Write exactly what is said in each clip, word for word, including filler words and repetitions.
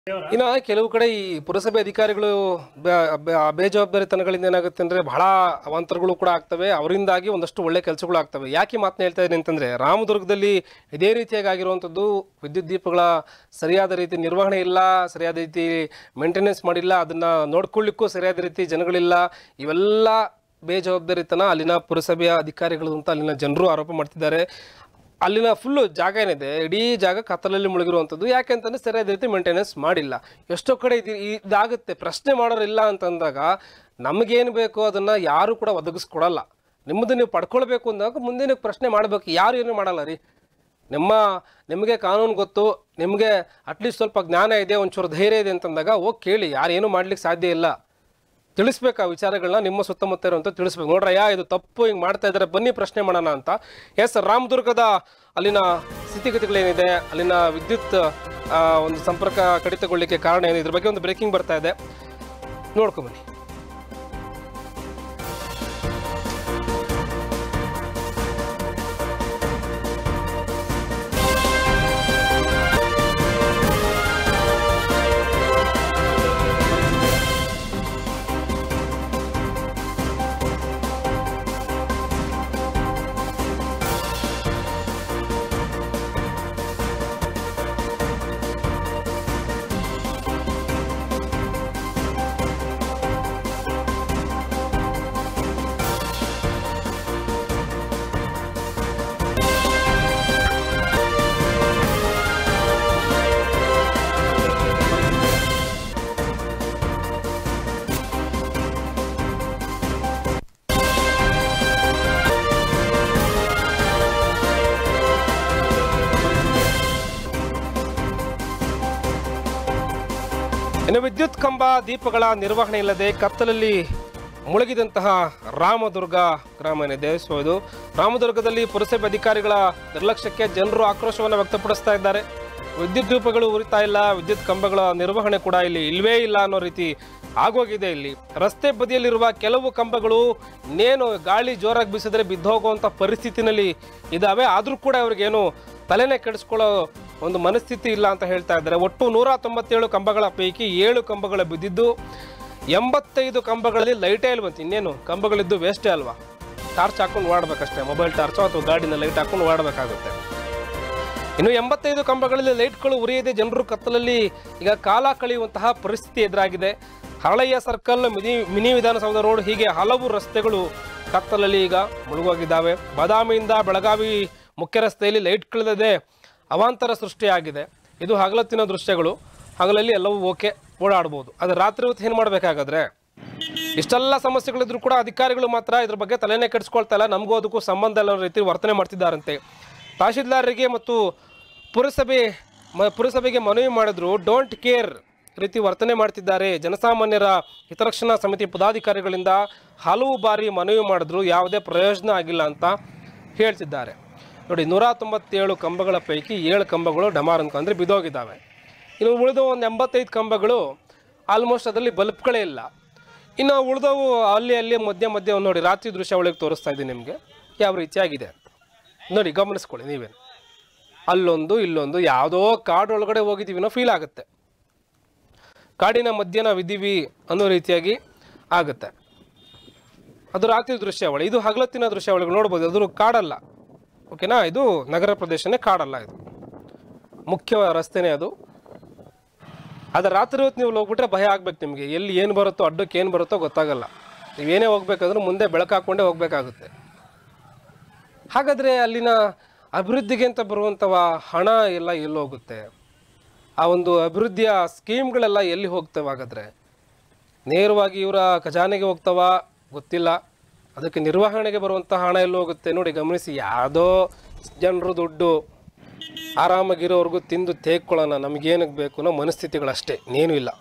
ಇನ್ನು ಕೆಲವು ಕಡೆ ಈ ಪುರಸಭೆ ಅಧಿಕಾರಿಗಳು ಬೇಜವಾಬ್ದಾರಿತನಗಳಿಂದ ಏನಾಗುತ್ತೆ ಅಂದರೆ ಬಹಳ ಅವಾಂತರಗಳು ಕೂಡ ಆಗ್ತವೆ. ಅವರಿಂದಾಗಿ ಒಂದಷ್ಟು ಒಳ್ಳೆ ಕೆಲಸಗಳು ಆಗ್ತವೆ. ಯಾಕೆ ಮಾತನ್ನ ಹೇಳ್ತಾ ಇದ್ದೀನಿ ಅಂತಂದರೆ, ರಾಮದುರ್ಗದಲ್ಲಿ ಇದೇ ರೀತಿಯಾಗಿ ಆಗಿರುವಂಥದ್ದು ವಿದ್ಯುತ್ ದೀಪಗಳ ಸರಿಯಾದ ರೀತಿ ನಿರ್ವಹಣೆ ಇಲ್ಲ, ಸರಿಯಾದ ರೀತಿ ಮೇಂಟೆನೆನ್ಸ್ ಮಾಡಿಲ್ಲ, ಅದನ್ನು ನೋಡ್ಕೊಳ್ಳಿಕ್ಕೂ ಸರಿಯಾದ ರೀತಿ ಜನಗಳಿಲ್ಲ. ಇವೆಲ್ಲ ಬೇಜವಾಬ್ದಾರಿತನ ಅಲ್ಲಿನ ಪುರಸಭೆಯ ಅಧಿಕಾರಿಗಳು ಅಂತ ಅಲ್ಲಿನ ಜನರು ಆರೋಪ ಮಾಡ್ತಿದ್ದಾರೆ. ಅಲ್ಲಿನ ಫುಲ್ಲು ಜಾಗ ಏನಿದೆ, ಇಡೀ ಜಾಗ ಕತ್ತಲಲ್ಲಿ ಮುಳುಗಿರುವಂಥದ್ದು. ಯಾಕೆ ಅಂತಂದರೆ ಸರಿಯಾದ ರೀತಿ ಮೇಂಟೆನೆನ್ಸ್ ಮಾಡಿಲ್ಲ. ಎಷ್ಟೋ ಕಡೆ ಇದು ಇದಾಗುತ್ತೆ. ಪ್ರಶ್ನೆ ಮಾಡೋರಿಲ್ಲ ಅಂತಂದಾಗ ನಮಗೇನು ಬೇಕೋ ಅದನ್ನು ಯಾರು ಕೂಡ ಒದಗಿಸ್ಕೊಡಲ್ಲ. ನಿಮ್ಮದು ನೀವು ಪಡ್ಕೊಳ್ಬೇಕು ಅಂದಾಗ ಮುಂದೆ ನೀವು ಪ್ರಶ್ನೆ ಮಾಡಬೇಕು. ಯಾರು ಏನೂ ಮಾಡಲ್ಲ ರೀ. ನಿಮ್ಮ ನಿಮಗೆ ಕಾನೂನು ಗೊತ್ತು, ನಿಮಗೆ ಅಟ್ಲೀಸ್ಟ್ ಸ್ವಲ್ಪ ಜ್ಞಾನ ಇದೆ, ಒಂಚೂರು ಧೈರ್ಯ ಇದೆ ಅಂತಂದಾಗ ಹೋಗಿ ಕೇಳಿ. ಯಾರೇನೂ ಮಾಡ್ಲಿಕ್ಕೆ ಸಾಧ್ಯ ಇಲ್ಲ. ತಿಳಿಸ್ಬೇಕು ಆ ವಿಚಾರಗಳನ್ನ, ನಿಮ್ಮ ಸುತ್ತಮುತ್ತ ಇರುವಂಥ ತಿಳಿಸ್ಬೇಕು. ನೋಡ್ರಯ್ಯ ಇದು ತಪ್ಪು, ಹಿಂಗೆ ಮಾಡ್ತಾ ಇದ್ದಾರೆ, ಬನ್ನಿ ಪ್ರಶ್ನೆ ಮಾಡೋಣ ಅಂತ. ಎಸ್, ರಾಮದುರ್ಗದ ಅಲ್ಲಿನ ಸ್ಥಿತಿಗತಿಗಳೇನಿದೆ, ಅಲ್ಲಿನ ವಿದ್ಯುತ್ ಒಂದು ಸಂಪರ್ಕ ಕಡಿತಗೊಳ್ಳಿಕ್ಕೆ ಕಾರಣ ಏನಿದೆ, ಇದ್ರ ಬಗ್ಗೆ ಒಂದು ಬ್ರೇಕಿಂಗ್ ಬರ್ತಾ ಇದೆ, ನೋಡ್ಕೊಂಬನ್ನಿ. ಇನ್ನು ವಿದ್ಯುತ್ ಕಂಬ ದೀಪಗಳ ನಿರ್ವಹಣೆ ಇಲ್ಲದೆ ಕತ್ತಲಲ್ಲಿ ಮುಳುಗಿದಂತಹ ರಾಮದುರ್ಗ ಗ್ರಾಮ ಏನಿದೆ, ಸೊ ಇದು ರಾಮದುರ್ಗದಲ್ಲಿ ಪುರಸಭೆ ಅಧಿಕಾರಿಗಳ ನಿರ್ಲಕ್ಷ್ಯಕ್ಕೆ ಜನರು ಆಕ್ರೋಶವನ್ನು ವ್ಯಕ್ತಪಡಿಸ್ತಾ ಇದ್ದಾರೆ. ವಿದ್ಯುತ್ ದೀಪಗಳು ಉರಿತಾ ಇಲ್ಲ, ವಿದ್ಯುತ್ ಕಂಬಗಳ ನಿರ್ವಹಣೆ ಕೂಡ ಇಲ್ಲಿ ಇಲ್ವೇ ಇಲ್ಲ ಅನ್ನೋ ರೀತಿ ಆಗೋಗಿದೆ. ಇಲ್ಲಿ ರಸ್ತೆ ಬದಿಯಲ್ಲಿರುವ ಕೆಲವು ಕಂಬಗಳು ಇನ್ನೇನು ಗಾಳಿ ಜೋರಾಗಿ ಬೀಸಿದ್ರೆ ಬಿದ್ದೋಗುವಂಥ ಪರಿಸ್ಥಿತಿನಲ್ಲಿ ಇದ್ದಾವೆ. ಆದರೂ ಕೂಡ ಅವ್ರಿಗೇನು ತಲೆನೇ ಕೆಡಿಸ್ಕೊಳ್ಳೋ ಒಂದು ಮನಸ್ಥಿತಿ ಇಲ್ಲ ಅಂತ ಹೇಳ್ತಾ ಇದ್ದಾರೆ. ಒಟ್ಟು ನೂರ ತೊಂಬತ್ತೇಳು ಕಂಬಗಳ ಪೈಕಿ ಏಳು ಕಂಬಗಳು ಬಿದ್ದಿದ್ದು, ಎಂಬತ್ತೈದು ಕಂಬಗಳಲ್ಲಿ ಲೈಟೇ ಇಲ್ವಂತ. ಇನ್ನೇನು ಕಂಬಗಳಿದ್ದು ವೇಸ್ಟೇ ಅಲ್ವಾ, ಟಾರ್ಚ್ ಹಾಕೊಂಡು ಓಡಬೇಕಷ್ಟೇ, ಮೊಬೈಲ್ ಟಾರ್ಚೋ ಅಥವಾ ಗಾಡಿನ ಲೈಟ್ ಹಾಕೊಂಡು ಓಡಬೇಕಾಗುತ್ತೆ. ಇನ್ನು ಎಂಬತ್ತೈದು ಕಂಬಗಳಲ್ಲಿ ಲೈಟ್ಗಳು ಉರಿಯದೆ ಜನರು ಕತ್ತಲಲ್ಲಿ ಈಗ ಕಾಲ ಕಳೆಯುವಂತಹ ಪರಿಸ್ಥಿತಿ ಎದುರಾಗಿದೆ. Haralayya circle, mini mini Vidhana Soudha road, ಹೀಗೆ ಹಲವು ರಸ್ತೆಗಳು ಕತ್ತಲಲ್ಲಿ ಈಗ ಮುಳುಗೋಗಿದ್ದಾವೆ. ಬಾದಾಮಿಯಿಂದ ಬೆಳಗಾವಿ ಮುಖ್ಯ ರಸ್ತೆಯಲ್ಲಿ ಲೈಟ್ಗಳಿಲ್ಲದೆ ಅವಾಂತರ ಸೃಷ್ಟಿಯಾಗಿದೆ. ಇದು ಹಗಲತ್ತಿನ ದೃಶ್ಯಗಳು, ಹಗಲಲ್ಲಿ ಎಲ್ಲವೂ ಓಕೆ, ಓಡಾಡ್ಬೋದು. ಆದರೆ ರಾತ್ರಿ ಹೊತ್ತು ಏನು ಮಾಡಬೇಕಾಗಾದ್ರೆ, ಇಷ್ಟೆಲ್ಲ ಸಮಸ್ಯೆಗಳಿದ್ರು ಕೂಡ ಅಧಿಕಾರಿಗಳು ಮಾತ್ರ ಇದ್ರ ಬಗ್ಗೆ ತಲೆನೇ ಕೆಡಿಸ್ಕೊಳ್ತಾ ಇಲ್ಲ. ನಮಗೂ ಅದಕ್ಕೂ ಸಂಬಂಧ ಇಲ್ಲ ಅನ್ನೋ ರೀತಿ ವರ್ತನೆ ಮಾಡ್ತಿದ್ದಾರಂತೆ. ತಹಶೀಲ್ದಾರರಿಗೆ ಮತ್ತು ಪುರಸಭೆ ಮ ಪುರಸಭೆಗೆ ಮನವಿ ಮಾಡಿದ್ರು, ಡೋಂಟ್ ಕೇರ್ ರೀತಿ ವರ್ತನೆ ಮಾಡ್ತಿದ್ದಾರೆ. ಜನಸಾಮಾನ್ಯರ ಹಿತರಕ್ಷಣಾ ಸಮಿತಿ ಪದಾಧಿಕಾರಿಗಳಿಂದ ಹಲವು ಬಾರಿ ಮನವಿ ಮಾಡಿದ್ರು, ಯಾವುದೇ ಪ್ರಯೋಜನ ಆಗಿಲ್ಲ ಅಂತ ಹೇಳ್ತಿದ್ದಾರೆ. ನೋಡಿ, ನೂರ ತೊಂಬತ್ತೇಳು ಕಂಬಗಳ ಪೈಕಿ ಏಳು ಕಂಬಗಳು ಡಮಾರ್ ಅನ್ಕೊಂಡ್ರೆ ಬಿದ್ದೋಗಿದ್ದಾವೆ. ಇನ್ನು ಉಳಿದವು ಒಂದು ಎಂಬತ್ತೈದು ಕಂಬಗಳು ಆಲ್ಮೋಸ್ಟ್ ಅದರಲ್ಲಿ ಬಲ್ಬ್ಗಳೇ ಇಲ್ಲ. ಇನ್ನು ಉಳಿದವು ಅಲ್ಲಿ ಅಲ್ಲಿ ಮಧ್ಯ ಮಧ್ಯ ನೋಡಿ, ರಾತ್ರಿ ದೃಶ್ಯ ಒಳಗೆ ತೋರಿಸ್ತಾ ಇದ್ದೀನಿ ನಿಮಗೆ ಯಾವ ರೀತಿಯಾಗಿದೆ ಅಂತ. ನೋಡಿ, ಗಮನಿಸ್ಕೊಳ್ಳಿ ನೀವೇನು. ಅಲ್ಲೊಂದು ಇಲ್ಲೊಂದು ಯಾವುದೋ ಕಾಡೊಳಗಡೆ ಹೋಗಿದ್ದೀವಿ ಅನ್ನೋ ಫೀಲ್ ಆಗುತ್ತೆ. ಕಾಡಿನ ಮಧ್ಯ ನಾವಿದ್ದೀವಿ ಅನ್ನೋ ರೀತಿಯಾಗಿ ಆಗುತ್ತೆ. ಅದು ರಾತ್ರಿ ದೃಶ್ಯಾವಳಿ, ಇದು ಹಗಲತ್ತಿನ ದೃಶ್ಯಾವಳಿಗಳು ನೋಡ್ಬೋದು. ಅದು ಕಾಡಲ್ಲ, ಓಕೆನಾ, ಇದು ನಗರ ಪ್ರದೇಶನೇ, ಕಾಡಲ್ಲ, ಇದು ಮುಖ್ಯ ರಸ್ತೆನೇ ಅದು. ಆದರೆ ರಾತ್ರಿ ಹೊತ್ತು ನೀವು ಹೋಗ್ಬಿಟ್ರೆ ಭಯ ಆಗ್ಬೇಕು ನಿಮಗೆ. ಎಲ್ಲಿ ಏನು ಬರುತ್ತೋ, ಅಡ್ಡಕ್ಕೆ ಏನು ಬರುತ್ತೋ ಗೊತ್ತಾಗಲ್ಲ. ನೀವೇನೇ ಹೋಗ್ಬೇಕಾದ್ರೂ ಮುಂದೆ ಬೆಳಕು ಹಾಕ್ಕೊಂಡೇ ಹೋಗಬೇಕಾಗುತ್ತೆ. ಹಾಗಾದರೆ ಅಲ್ಲಿನ ಅಭಿವೃದ್ಧಿಗೆ ಅಂತ ಬರುವಂಥವ ಹಣ ಎಲ್ಲ ಎಲ್ಲಿ ಹೋಗುತ್ತೆ? ಆ ಒಂದು ಅಭಿವೃದ್ಧಿಯ ಸ್ಕೀಮ್ಗಳೆಲ್ಲ ಎಲ್ಲಿ ಹೋಗ್ತವೆ? ಹಾಗಾದರೆ ನೇರವಾಗಿ ಇವರ ಖಜಾನೆಗೆ ಹೋಗ್ತವ ಗೊತ್ತಿಲ್ಲ. ಅದಕ್ಕೆ ನಿರ್ವಹಣೆಗೆ ಬರುವಂಥ ಹಣ ಎಲ್ಲಿ ಹೋಗುತ್ತೆ? ನೋಡಿ, ಗಮನಿಸಿ. ಯಾವುದೋ ಜನರು ದುಡ್ಡು ಆರಾಮಾಗಿರೋವ್ರಿಗೂ ತಿಂದು ತೇಗ್ಕೊಳ್ಳೋಣ, ನಮಗೇನಕ್ಕೆ ಬೇಕು ಅನ್ನೋ ಮನಸ್ಥಿತಿಗಳಷ್ಟೇ, ಇನ್ನೇನು ಇಲ್ಲ.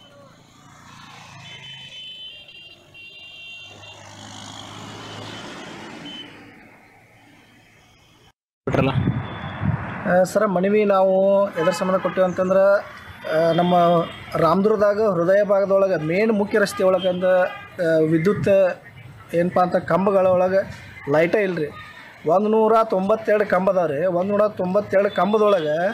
ಸರ, ಮನವಿ ನಾವು ಎದ್ರ ಸಂಬಂಧ ಕೊಟ್ಟಿವಿ ಅಂತಂದ್ರೆ, ನಮ್ಮ ರಾಮದುರ್ಗದಾಗ ಹೃದಯ ಭಾಗದೊಳಗೆ ಮೇನ್ ಮುಖ್ಯ ರಸ್ತೆ ಒಳಗೆ ಅಂದ ವಿದ್ಯುತ್ ಏನಪ್ಪ ಅಂತ ಕಂಬಗಳ ಒಳಗೆ ಲೈಟೇ ಇಲ್ಲ ರೀ. ಒಂದು ನೂರ ತೊಂಬತ್ತೆರಡು ಕಂಬ ಅದಾವೆ ರೀ. ಒಂದು ನೂರ ತೊಂಬತ್ತೆರಡು ಕಂಬದೊಳಗೆ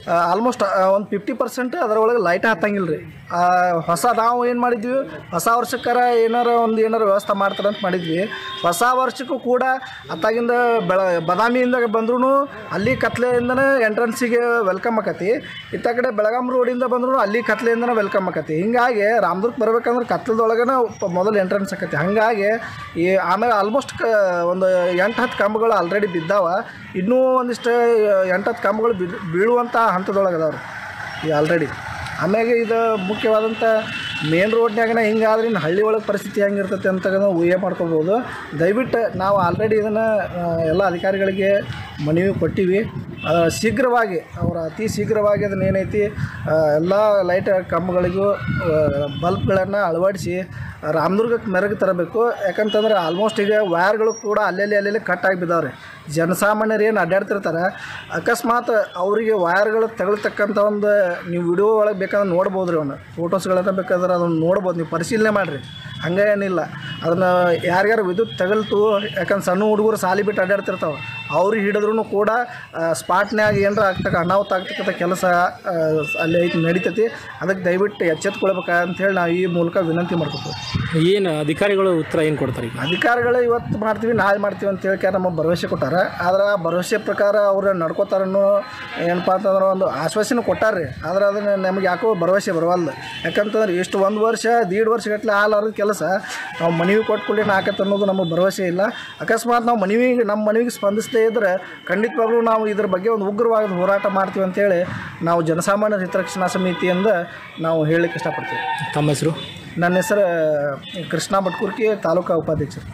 ಆಲ್ಮೋಸ್ಟ್ ಒಂದು ಫಿಫ್ಟಿ ಪರ್ಸೆಂಟ್ ಅದರೊಳಗೆ ಲೈಟ್ ಹತ್ತಂಗಿಲ್ಲ ರೀ. ಹೊಸ ನಾವು ಏನು ಮಾಡಿದ್ವಿ, ಹೊಸ ವರ್ಷಕ್ಕಾರ ಏನಾರ ಒಂದು ಏನಾರ ವ್ಯವಸ್ಥೆ ಮಾಡ್ತಾರೆ ಅಂತ ಮಾಡಿದ್ವಿ. ಹೊಸ ವರ್ಷಕ್ಕೂ ಕೂಡ ಅತ್ತಾಗಿಂದ ಬೆಳ ಬದಾಮಿಯಿಂದ ಬಂದ್ರೂ ಅಲ್ಲಿ ಕತ್ಲೆಯಿಂದನೇ ಎಂಟ್ರೆನ್ಸಿಗೆ ವೆಲ್ಕಮ್ ಆಕತಿ, ಇತ್ತ ಕಡೆ ಬೆಳಗಾಂ ರೋಡಿಂದ ಬಂದ್ರೂ ಅಲ್ಲಿ ಕತ್ಲೆಯಿಂದನೇ ವೆಲ್ಕಮ್ ಆಕತಿ. ಹಿಂಗಾಗಿ ರಾಮದುರ್ಗ ಬರ್ಬೇಕಂದ್ರೆ ಕತ್ಲದೊಳಗನ ಮೊದಲು ಎಂಟ್ರೆನ್ಸ್ ಆಕತಿ. ಹಾಗಾಗಿ ಈ ಆಮೇಲೆ ಆಲ್ಮೋಸ್ಟ್ ಕ ಒಂದು ಎಂಟು ಹತ್ತು ಕಂಬಗಳು ಆಲ್ರೆಡಿ ಬಿದ್ದಾವ. ಇನ್ನೂ ಒಂದಿಷ್ಟು ಎಂಟು ಹತ್ತು ಕಂಬಗಳು ಬಿದ್ದು ಬೀಳುವಂಥ ಹಂತದೊಳಗೆ ಅದಾವ್ರಿ ಈ ಆಲ್ರೆಡಿ. ಆಮ್ಯಾಗೆ ಇದು ಮುಖ್ಯವಾದಂಥ ಮೇನ್ ರೋಡ್ನ್ಯಾಗನ ಹಿಂಗಾದ್ರೆ ಇನ್ನು ಹಳ್ಳಿ ಒಳಗೆ ಪರಿಸ್ಥಿತಿ ಹೆಂಗಿರ್ತೈತೆ ಅಂತ ಊಹೆ ಮಾಡ್ಕೊಬೋದು. ದಯವಿಟ್ಟು ನಾವು ಆಲ್ರೆಡಿ ಇದನ್ನು ಎಲ್ಲ ಅಧಿಕಾರಿಗಳಿಗೆ ಮನವಿ ಕೊಟ್ಟಿವಿ. ಶೀಘ್ರವಾಗಿ ಅವರ ಅತಿ ಶೀಘ್ರವಾಗಿ ಅದನ್ನ ಏನೈತಿ ಎಲ್ಲ ಲೈಟ್ ಕಂಬಗಳಿಗೂ ಬಲ್ಬ್ಗಳನ್ನು ಅಳವಡಿಸಿ ರಾಮದುರ್ಗಕ್ಕೆ ಮೆರಗು ತರಬೇಕು. ಯಾಕಂತಂದ್ರೆ ಆಲ್ಮೋಸ್ಟ್ ಈಗ ವೈರ್ಗಳು ಕೂಡ ಅಲ್ಲೆಲ್ಲಿ ಅಲ್ಲೆಲ್ಲಿ ಕಟ್ ಆಗಿ ಬಿದ್ದಾವ್ರಿ. ಜನಸಾಮಾನ್ಯರು ಏನು ಅಡ್ಡಾಡ್ತಿರ್ತಾರೆ, ಅಕಸ್ಮಾತ್ ಅವರಿಗೆ ವೈರ್ಗಳು ತಗೊಳ್ತಕ್ಕಂಥ ಒಂದು ನೀವು ವಿಡಿಯೋ ಒಳಗೆ ಬೇಕಾದ್ರೆ ನೋಡ್ಬೋದು ರೀ, ಅವನ್ನ ಫೋಟೋಸ್ಗಳನ್ನ ಬೇಕಾದ್ರೆ ಅದನ್ನು ನೋಡ್ಬೋದು, ನೀವು ಪರಿಶೀಲನೆ ಮಾಡಿರಿ. ಹಂಗೆ ಏನಿಲ್ಲ, ಅದನ್ನು ಯಾರ್ಯಾರು ವಿದ್ಯುತ್ ತಗಲ್ತು, ಯಾಕಂದ್ರೆ ಸಣ್ಣ ಹುಡುಗರು ಸಾಲಿ ಬಿಟ್ಟು ಅಡ್ಡಾಡ್ತಿರ್ತಾವೆ, ಅವ್ರಿಗೆ ಹಿಡಿದ್ರೂ ಕೂಡ ಸ್ಪಾಟ್ನ್ಯಾಗ ಏನರ ಆಗ್ತಕ್ಕ ಅನಾಹುತ ಆಗ್ತಕ್ಕಂಥ ಕೆಲಸ ಅಲ್ಲಿ ಐತಿ ನಡೀತೈತಿ. ಅದಕ್ಕೆ ದಯವಿಟ್ಟು ಎಚ್ಚೆತ್ಕೊಳ್ಬೇಕಂತೇಳಿ ನಾವು ಈ ಮೂಲಕ ವಿನಂತಿ ಮಾಡ್ಕೊತೀವಿ. ಏನು ಅಧಿಕಾರಿಗಳು ಉತ್ತರ ಏನು ಕೊಡ್ತಾರೆ? ಅಧಿಕಾರಿಗಳು ಇವತ್ತು ಮಾಡ್ತೀವಿ ನಾಳೆ ಮಾಡ್ತೀವಿ ಅಂತ ಹೇಳಿ ನಮಗೆ ಭರವಸೆ ಕೊಟ್ಟಾರೆ. ಆದ್ರೆ ಆ ಭರವಸೆ ಪ್ರಕಾರ ಅವ್ರು ನಡ್ಕೋತಾರನ್ನು ಏನಪ್ಪ ಅಂತಂದ್ರೆ ಒಂದು ಆಶ್ವಾಸನೆ ಕೊಟ್ಟಾರ್ರಿ. ಆದ್ರೆ ಅದನ್ನು ನಮಗೆ ಯಾಕೋ ಭರವಸೆ ಬರವಲ್ದು. ಯಾಕಂತಂದ್ರೆ ಇಷ್ಟು ಒಂದು ವರ್ಷ ದೀಡ್ ವರ್ಷಗಟ್ಟಲೆ ಹಾಲಾರದ ಕೆಲಸ ನಾವು ಮನವಿ ಕೊಟ್ಕೊಳ್ಳಿ ನಾಕತ್ತೆ ಅನ್ನೋದು ನಮಗೆ ಭರವಸೆ ಇಲ್ಲ. ಅಕಸ್ಮಾತ್ ನಾವು ಮನವಿಗೆ ನಮ್ಮ ಮನವಿಗೆ ಸ್ಪಂದಿಸದೇ ಇದ್ದರೆ ಖಂಡಿತವಾಗ್ಲೂ ನಾವು ಇದ್ರ ಬಗ್ಗೆ ಒಂದು ಉಗ್ರವಾದ ಹೋರಾಟ ಮಾಡ್ತೀವಿ ಅಂತೇಳಿ ನಾವು ಜನಸಾಮಾನ್ಯರ ಹಿತರಕ್ಷಣಾ ಸಮಿತಿಯಿಂದ ನಾವು ಹೇಳಲಿಕ್ಕೆ ಇಷ್ಟಪಡ್ತೀವಿ. ತಮ್ಮ ಹೆಸರು? ನನ್ನ ಹೆಸರು ಕೃಷ್ಣ ಭಟ್ಕೂರ್ಕಿ, ತಾಲೂಕಾ ಉಪಾಧ್ಯಕ್ಷರು.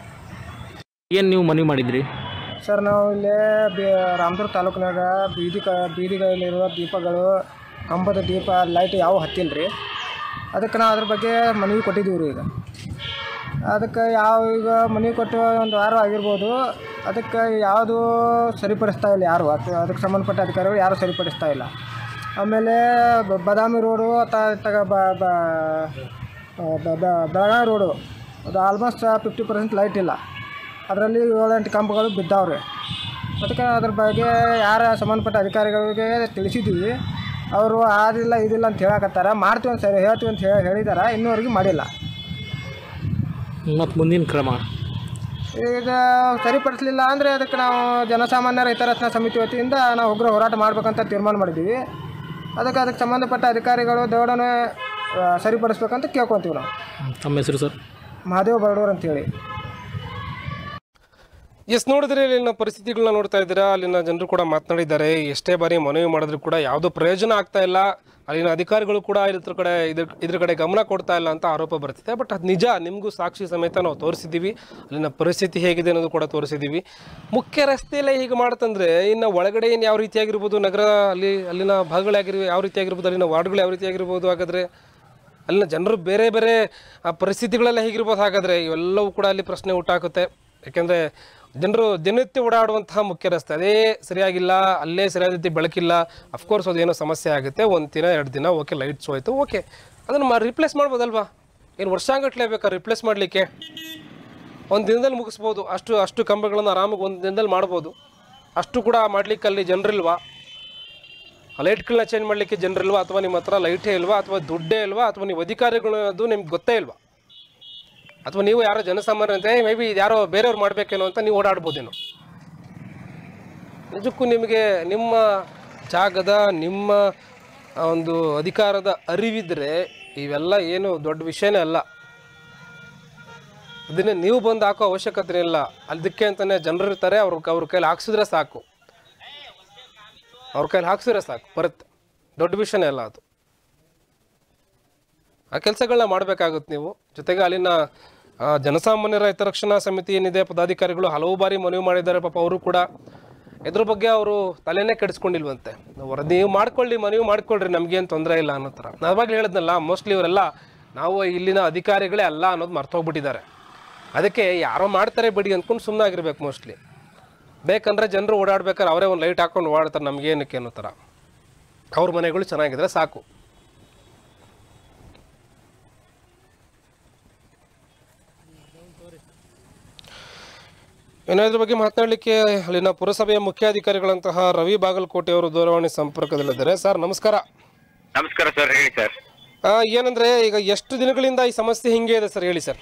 ಏನು ನೀವು ಮನವಿ ಮಾಡಿದ್ರಿ ಸರ್? ನಾವು ಇಲ್ಲೇ ಬಿ ರಾಮದುರ್ಗ ತಾಲೂಕಿನಾಗ ಬೀದಿ ಕ ಬೀದಿಗಳಲ್ಲಿರುವ ದೀಪಗಳು, ಕಂಬದ ದೀಪ, ಲೈಟ್ ಯಾವ ಹತ್ತಿಲ್ಲ ರೀ. ಅದಕ್ಕೆ ನಾವು ಅದ್ರ ಬಗ್ಗೆ ಮನವಿ ಕೊಟ್ಟಿದ್ದೀವಿ ರೀ. ಈಗ ಅದಕ್ಕೆ ಯಾವ ಈಗ ಮನವಿ ಕೊಟ್ಟು ಒಂದು ವಾರ ಆಗಿರ್ಬೋದು. ಅದಕ್ಕೆ ಯಾವುದು ಸರಿಪಡಿಸ್ತಾ ಇಲ್ಲ ಯಾರು, ಅದು ಅದಕ್ಕೆ ಸಂಬಂಧಪಟ್ಟ ಅಧಿಕಾರಿಗಳು ಯಾರೂ ಸರಿಪಡಿಸ್ತಾ ಇಲ್ಲ. ಆಮೇಲೆ ಬದಾಮಿ ರೋಡು ತಗ ಬೆಳಗಾವಿ ರೋಡು ಅದು ಆಲ್ಮೋಸ್ಟ್ ಫಿಫ್ಟಿ ಪರ್ಸೆಂಟ್ ಲೈಟ್ ಇಲ್ಲ. ಅದರಲ್ಲಿ ಏಳೆಂಟು ಕಂಬಗಳು ಬಿದ್ದಾವ್ರಿ. ಅದಕ್ಕೆ ಅದ್ರ ಬಗ್ಗೆ ಯಾರ ಸಂಬಂಧಪಟ್ಟ ಅಧಿಕಾರಿಗಳಿಗೆ ತಿಳಿಸಿದ್ದೀವಿ. ಅವರು ಆದಿಲ್ಲ ಇದಿಲ್ಲ ಅಂತ ಹೇಳಕತ್ತಾರ. ಮಾಡ್ತೀವಿ ಅಂತ ಸರಿ ಹೇಳ್ತೀವಿ ಅಂತ ಹೇಳಿ ಹೇಳಿದ್ದಾರೆ, ಇನ್ನೂವರೆಗೂ ಮಾಡಿಲ್ಲ. ಮತ್ತು ಮುಂದಿನ ಕ್ರಮ ಈಗ ಸರಿಪಡಿಸಲಿಲ್ಲ ಅಂದರೆ ಅದಕ್ಕೆ ನಾವು ಜನಸಾಮಾನ್ಯರ ಹಿತರಕ್ಷಣಾ ಸಮಿತಿ ವತಿಯಿಂದ ನಾವು ಉಗ್ರ ಹೋರಾಟ ಮಾಡಬೇಕಂತ ತೀರ್ಮಾನ ಮಾಡಿದ್ದೀವಿ. ಅದಕ್ಕೆ ಅದಕ್ಕೆ ಸಂಬಂಧಪಟ್ಟ ಅಧಿಕಾರಿಗಳು ದೌಡನೆ ಸರಿಪಡಿಸ್ಬೇಕಂತ ಕೇಳ್ಕೊತೀವಿ ನಾವು. ತಮ್ಮ ಹೆಸರು ಸರ್? ಮಹಾದೇವ್ ಬರಡೂರ್ ಅಂತೇಳಿ. ಎಸ್, ನೋಡಿದ್ರೆ ಇಲ್ಲಿನ ಪರಿಸ್ಥಿತಿಗಳನ್ನ ನೋಡ್ತಾ ಇದ್ದೀರಾ. ಅಲ್ಲಿನ ಜನರು ಕೂಡ ಮಾತನಾಡಿದ್ದಾರೆ. ಎಷ್ಟೇ ಬಾರಿ ಮನವಿ ಮಾಡಿದ್ರು ಕೂಡ ಯಾವುದೋ ಪ್ರಯೋಜನ ಆಗ್ತಾ ಇಲ್ಲ. ಅಲ್ಲಿನ ಅಧಿಕಾರಿಗಳು ಕೂಡ ಇದ್ರ ಕಡೆ ಇದ್ರ ಇದ್ರ ಕಡೆ ಗಮನ ಕೊಡ್ತಾ ಇಲ್ಲ ಅಂತ ಆರೋಪ ಬರ್ತಿದೆ. ಬಟ್ ಅದು ನಿಜ, ನಿಮಗೂ ಸಾಕ್ಷಿ ಸಮೇತ ನಾವು ತೋರಿಸಿದ್ದೀವಿ. ಅಲ್ಲಿನ ಪರಿಸ್ಥಿತಿ ಹೇಗಿದೆ ಅನ್ನೋದು ಕೂಡ ತೋರಿಸಿದ್ದೀವಿ. ಮುಖ್ಯ ರಸ್ತೆಯಲ್ಲೇ ಹೀಗೆ ಮಾಡ್ತಂದ್ರೆ ಇನ್ನು ಒಳಗಡೆ ಏನು ಯಾವ ರೀತಿಯಾಗಿರ್ಬೋದು, ನಗರ ಅಲ್ಲಿ ಅಲ್ಲಿನ ಭಾಗಗಳಾಗಿರ್ಬೋದು ಯಾವ ರೀತಿಯಾಗಿರ್ಬೋದು, ಅಲ್ಲಿನ ವಾರ್ಡ್ಗಳು ಯಾವ ರೀತಿಯಾಗಿರ್ಬೋದು, ಹಾಗಾದರೆ ಅಲ್ಲಿನ ಜನರು ಬೇರೆ ಬೇರೆ ಆ ಪರಿಸ್ಥಿತಿಗಳೆಲ್ಲ ಹೇಗಿರ್ಬೋದು. ಹಾಗಾದರೆ ಇವೆಲ್ಲವೂ ಕೂಡ ಅಲ್ಲಿ ಪ್ರಶ್ನೆ ಹುಟ್ಟಾಕುತ್ತೆ. ಯಾಕೆಂದರೆ ಜನರು ದಿನನಿತ್ಯ ಓಡಾಡುವಂತಹ ಮುಖ್ಯ ರಸ್ತೆ ಅದೇ ಸರಿಯಾಗಿಲ್ಲ, ಅಲ್ಲೇ ಸರಿಯಾದ ರೀತಿ ಬೆಳಕಿಲ್ಲ. ಅಫ್ಕೋರ್ಸ್ ಅದೇನೋ ಸಮಸ್ಯೆ ಆಗುತ್ತೆ. ಒಂದು ದಿನ ಎರಡು ದಿನ ಓಕೆ, ಲೈಟ್ಸ್ ಹೋಯ್ತು, ಓಕೆ, ಅದನ್ನು ಮಾ ರಿಪ್ಲೇಸ್ ಮಾಡ್ಬೋದಲ್ವಾ? ಏನು ವರ್ಷಾಂಗಟ್ಲೆ ಬೇಕಾ ರಿಪ್ಲೇಸ್ ಮಾಡಲಿಕ್ಕೆ? ಒಂದು ದಿನದಲ್ಲಿ ಮುಗಿಸ್ಬೋದು. ಅಷ್ಟು ಅಷ್ಟು ಕಂಬಗಳನ್ನು ಆರಾಮಾಗಿ ಒಂದು ದಿನದಲ್ಲಿ ಮಾಡ್ಬೋದು. ಅಷ್ಟು ಕೂಡ ಮಾಡಲಿಕ್ಕೆ ಅಲ್ಲಿ ಜನರಿಲ್ವಾ? ಆ ಲೈಟ್ಗಳನ್ನ ಚೇಂಜ್ ಮಾಡಲಿಕ್ಕೆ ಜನರಿಲ್ವಾ? ಅಥವಾ ನಿಮ್ಮ ಹತ್ರ ಲೈಟೇ ಇಲ್ವಾ? ಅಥವಾ ದುಡ್ಡೇ ಇಲ್ವಾ? ಅಥವಾ ನೀವು ಅಧಿಕಾರಿಗಳು ಅದು ನಿಮ್ಗೆ ಗೊತ್ತೇ ಇಲ್ವಾ? ಅಥವಾ ನೀವು ಯಾರೋ ಜನಸಾಮಾನ್ಯಂತೆ ಮೇ ಬಿ ಯಾರೋ ಬೇರೆಯವ್ರು ಮಾಡಬೇಕೇನೋ ಅಂತ ನೀವು ಓಡಾಡ್ಬೋದೇನೋ? ನಿಜಕ್ಕೂ ನಿಮಗೆ ನಿಮ್ಮ ಜಾಗದ ನಿಮ್ಮ ಒಂದು ಅಧಿಕಾರದ ಅರಿವಿದ್ರೆ ಇವೆಲ್ಲ ಏನು ದೊಡ್ಡ ವಿಷಯನೇ ಅಲ್ಲ. ಅದನ್ನೇ ನೀವು ಬಂದು ಹಾಕೋ ಅವಶ್ಯಕತೆ ಇಲ್ಲ. ಅದಕ್ಕೆ ಅಂತಲೇ ಜನರು ಇರ್ತಾರೆ, ಅವ್ರ ಅವ್ರ ಕೈಲಿ ಹಾಕ್ಸಿದ್ರೆ ಸಾಕು. ಅವ್ರ ಕೈಲಿ ಹಾಕ್ಸಿದ್ರೆ ಸಾಕು, ಬರುತ್ತೆ. ದೊಡ್ಡ ವಿಷಯನೇ ಅಲ್ಲ ಅದು. ಆ ಕೆಲಸಗಳನ್ನ ಮಾಡಬೇಕಾಗುತ್ತೆ ನೀವು. ಜೊತೆಗೆ ಅಲ್ಲಿನ ಜನಸಾಮಾನ್ಯರ ಹಿತರಕ್ಷಣಾ ಸಮಿತಿ ಏನಿದೆ, ಪದಾಧಿಕಾರಿಗಳು ಹಲವು ಬಾರಿ ಮನವಿ ಮಾಡಿದ್ದಾರೆ. ಪಾಪ ಅವರು ಕೂಡ ಇದ್ರ ಬಗ್ಗೆ ಅವರು ತಲೆನೇ ಕೆಡಿಸ್ಕೊಂಡಿಲ್ವಂತೆ. ವರದಿ ನೀವು ಮಾಡ್ಕೊಳ್ಳಿ, ಮನವಿ ಮಾಡ್ಕೊಳ್ರಿ, ನಮಗೇನು ತೊಂದರೆ ಇಲ್ಲ ಅನ್ನೋ ಥರ. ನಾನು ಅವಾಗಲೇ ಹೇಳಿದ್ನಲ್ಲ, ಮೋಸ್ಟ್ಲಿ ಇವರೆಲ್ಲ ನಾವು ಇಲ್ಲಿನ ಅಧಿಕಾರಿಗಳೇ ಅಲ್ಲ ಅನ್ನೋದು ಮರ್ತೋಗ್ಬಿಟ್ಟಿದ್ದಾರೆ. ಅದಕ್ಕೆ ಯಾರೋ ಮಾಡ್ತಾರೆ ಬಿಡಿ ಅಂದ್ಕೊಂಡು ಸುಮ್ಮನೆ ಆಗಿರ್ಬೇಕು. ಮೋಸ್ಟ್ಲಿ ಬೇಕಂದರೆ ಜನರು ಓಡಾಡ್ಬೇಕಾದ್ರೆ ಅವರೇ ಒಂದು ಲೈಟ್ ಹಾಕ್ಕೊಂಡು ಓಡಾಡ್ತಾರೆ, ನಮಗೇನಕ್ಕೆ ಅನ್ನೋ ಥರ. ಅವ್ರ ಮನೆಗಳು ಚೆನ್ನಾಗಿದ್ರೆ ಸಾಕು. ಏನೋ ಇದ್ರ ಬಗ್ಗೆ ಮಾತನಾಡಲಿಕ್ಕೆ ಅಲ್ಲಿನ ಪುರಸಭೆಯ ಮುಖ್ಯಾಧಿಕಾರಿಗಳಂತಹ ರವಿ ಬಾಗಲಕೋಟೆ ಅವರು ದೂರವಾಣಿ ಸಂಪರ್ಕದಲ್ಲಿದ್ದಾರೆ. ಸರ್ ನಮಸ್ಕಾರ. ನಮಸ್ಕಾರ ಸರ್, ಹೇಳಿ ಸರ್. ಆ, ಏನಂದ್ರೆ ಈಗ ಎಷ್ಟು ದಿನಗಳಿಂದ ಈ ಸಮಸ್ಯೆ ಹಿಂಗೆ ಇದೆ ಸರ್, ಹೇಳಿ ಸರ್.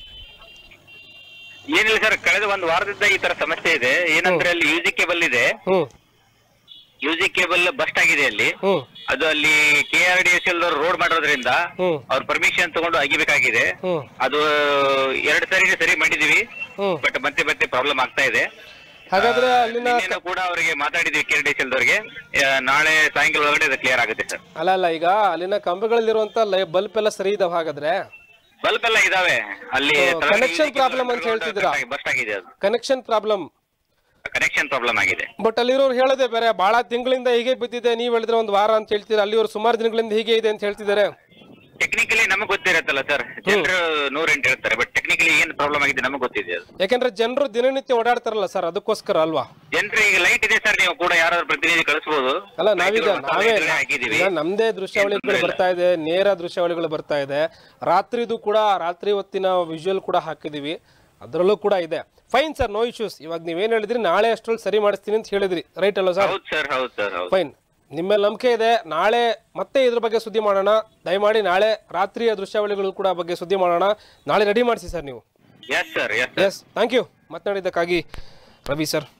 ಏನಿಲ್ಲ ಸರ್, ಕಳೆದ ಒಂದು ವಾರದಿಂದ ಈ ತರ ಸಮಸ್ಯೆ ಇದೆ. ಏನಂದ್ರೆ ಅಲ್ಲಿ ಯುಜಿ ಕೇಬಲ್ ಇದೆ, ಹ್ಮ್ ಯುಜಿ ಕೇಬಲ್ ಬಸ್ಟ್ ಆಗಿದೆ ಅಲ್ಲಿ. ಹ್ಮ್ ಅದು ಅಲ್ಲಿ K R D S L road ಮಾಡೋದ್ರಿಂದ ಹ್ಮ್ ಅವ್ರ ಪರ್ಮಿಷನ್ ತಗೊಂಡು ಅಗಿಬೇಕಾಗಿದೆ. ಹ್ಮ್ ಅದು ಎರಡು ಸಾರಿ ಸರಿ ಮಾಡಿದೀವಿ, ಹ್ಮ್ ಬಟ್ ಮತ್ತೆ ಮತ್ತೆ ಪ್ರಾಬ್ಲಮ್ ಆಗ್ತಾ ಇದೆ. ಹಾಗಾದ್ರೆ ಅಲ್ಲಿನ ನಿನ್ನೆನೂ ಕೂಡ ಅವರಿಗೆ ಮಾತಾಡಿದ್ವಿ, K R D S L ದವರಿಗೆ. ನಾಳೆ ಸಾಯಂಕಾಲ ಒಳಗಡೆ ಅದು ಕ್ಲಿಯರ್ ಆಗುತ್ತೆ ಸರ್. ಅಲ್ಲ ಅಲ್ಲ ಈಗ ಅಲ್ಲಿನ ಕಂಬಗಳಲ್ಲಿರುವಂತ ಬಲ್ಬ್ ಎಲ್ಲ ಸರಿ ಇದಾವ ಹಾಗಾದ್ರೆ? ಬಲ್ಬ್ ಎಲ್ಲ ಇದಾವೆ ಅಲ್ಲಿ. ಕನೆಕ್ಷನ್ ಪ್ರಾಬ್ಲಮ್ ಅಂತ ಹೇಳ್ತಿದ್ದೀರಾ? ಬಸ್ಟ್ ಆಗಿದೆ, ಅದು ಕನೆಕ್ಷನ್ ಪ್ರಾಬ್ಲಮ್, ಕನೆಕ್ಷನ್ ಪ್ರಾಬ್ಲಮ್ ಆಗಿದೆ. ಬಟ್ ಅಲ್ಲಿರೋರು ಹೇಳದೆ ಬೇರೆ, ಬಹಳ ತಿಂಗಳಿಂದ ಹೀಗೆ ಬಿದ್ದಿದೆ, ನೀವ್ ಹೇಳಿದ್ರೆ ಒಂದು ವಾರ ಅಂತ ಹೇಳ್ತೀರಾ, ಅಲ್ಲಿವರು ಸುಮಾರು ದಿನಗಳಿಂದ ಹೀಗೆ ಇದೆ ಅಂತ ಹೇಳ್ತಿದ್ದಾರೆ. ಟೆಕ್ನಿಕಲಿ ನಮಗ್ ಗೊತ್ತಿರತ್ತಲ್ಲ ಸರ್, ಜನರು ನೂರೆಂಟು ಹೇಳ್ತಾರೆ, ಬಟ್ ಟೆಕ್ನಿಕಲಿ ಏನ್ ಪ್ರಾಬ್ಲಮ್ ಆಗಿದೆ ನಮಗ್ ಗೊತ್ತಿದೆ ಅದು. ಯಾಕಂದ್ರೆ ಜನರು ದಿನನಿತ್ಯ ಓಡಾಡ್ತಾರಲ್ಲ ಸರ್, ಅದಕ್ಕೋಸ್ಕರ ಅಲ್ವಾ? ಜನರು ಈಗ ಲೈಟ್ ಇದೆ ಸರ್, ನೀವು ಕೂಡ ಯಾರಾದ್ರೂ ಪ್ರತಿನಿಧಿ ಕಳಿಸಬಹುದು. ಅಲ್ಲ ನಾವೀಗ ನಾವೇ ಹಾಕಿದೀವಿ, ಈಗ ನಮ್ದೇ ದೃಶ್ಯಾವಳಿಗಳು ಬರ್ತಾ ಇದೆ, ನೇರ ದೃಶ್ಯಾವಳಿಗಳು ಬರ್ತಾ ಇದೆ. ರಾತ್ರಿದು ಕೂಡ, ರಾತ್ರಿ ಹೊತ್ತಿನ ವಿಜುವಲ್ ಕೂಡ ಹಾಕಿದೀವಿ, ಅದರಲ್ಲೂ ಕೂಡ ಇದೆ. Fine sir, no issues. ಇವಾಗ ನೀವೇನ್ ಹೇಳಿದ್ರಿ, ನಾಳೆ ಅಷ್ಟ್ರಲ್ಲಿ ಸರಿ ಮಾಡಿಸ್ತೀನಿ ಅಂತ ಹೇಳಿದ್ರಿ, ರೈಟ್ ಅಲ್ವಾ ಸರ್? ಹೌದು ಸರ್, ಹೌದು ಸರ್, ಹೌದು. ಫೈನ್, ನಿಮ್ಮ ನಂಬಿಕೆ ಇದೆ. ನಾಳೆ ಮತ್ತೆ ಇದ್ರ ಬಗ್ಗೆ ಸುದ್ದಿ ಮಾಡೋಣ. ದಯಮಾಡಿ ನಾಳೆ ರಾತ್ರಿಯ ದೃಶ್ಯಾವಳಿಗಳು ಕೂಡ ಬಗ್ಗೆ ಸುದ್ದಿ ಮಾಡೋಣ. ನಾಳೆ ರೆಡಿ ಮಾಡಿಸಿ ಸರ್ ನೀವು. Yes sir, yes yes, thank you ಮಾತನಾಡಿದ್ದಕ್ಕಾಗಿ ರವಿ ಸರ್.